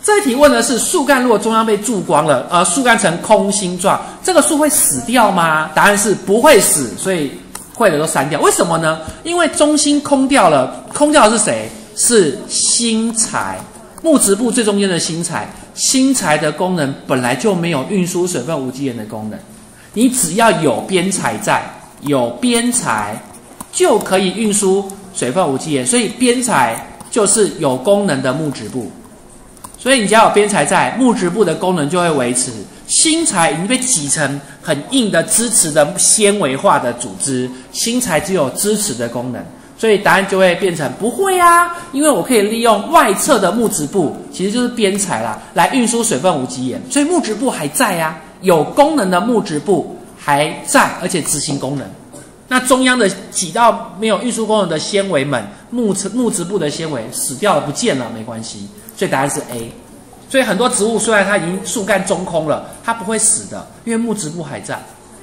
这一题问的是树干如果中央被蛀光了，树干呈空心状，这个树会死掉吗？答案是不会死，所以会的都删掉。为什么呢？因为中心空掉了，空掉的是谁？是心材，木质部最中间的心材。心材的功能本来就没有运输水分无机盐的功能，你只要有边材在，有边材就可以运输水分无机盐，所以边材就是有功能的木质部。所以你只要有边材在，木质部的功能就会维持。心材已经被挤成很硬的支持的纤维化的组织，心材只有支持的功能，所以答案就会变成不会啊，因为我可以利用外侧的木质部，其实就是边材啦，来运输水分无机盐，所以木质部还在啊，有功能的木质部还在，而且执行功能。那中央的挤到没有运输功能的纤维们，木质部的纤维死掉了不见了，没关系。所以答案是 A。所以很多植物虽然它已经树干中空了，它不会死的，因为木质部还在。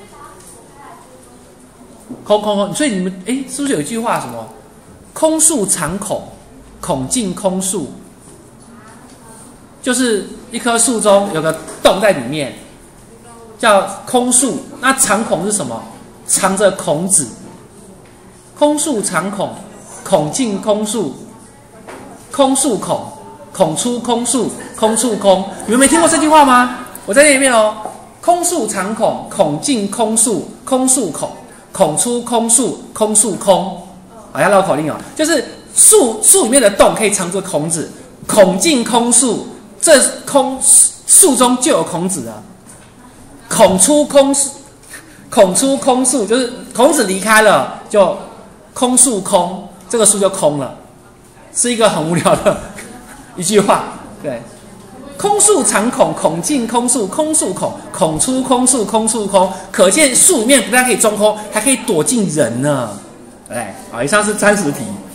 空，所以你们是不是有一句话什么？空树常孔，孔径空树，就是一棵树中有个洞在里面，叫空树。那常孔是什么？藏着孔子。空树常孔，孔径空树，空树孔。孔出空树，空处空。你们没听过这句话吗？我再念一遍哦。空树常孔，孔径空树，空树孔。孔出空树，空树空。要绕口令哦，就是树里面的洞可以藏住孔子，孔径空树，这树中就有孔子了。孔出空树，就是孔子离开了，就空树空，这个树就空了，是一个很无聊的一句话。对，空树常孔，孔径空树，空树孔，孔出空树，空树空。可见树里面不但可以中空，还可以躲进人呢。对，好，以上是30题。